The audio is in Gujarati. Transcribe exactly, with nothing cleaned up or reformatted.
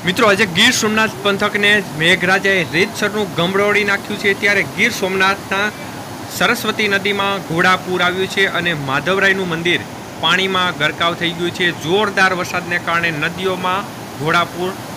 મિત્રો આજે ગીર સોમનાથ પંથકને મેઘરાજાએ રીતસરનું ગમરોળી નાખ્યું છે। ત્યારે ગીર સોમનાથના સરસ્વતી નદીમાં ઘોડાપૂર આવ્યું છે અને માધવરાયનું મંદિર પાણીમાં ગરકાવ થઈ ગયું છે। જોરદાર વરસાદને કારણે નદીઓમાં ઘોડાપૂર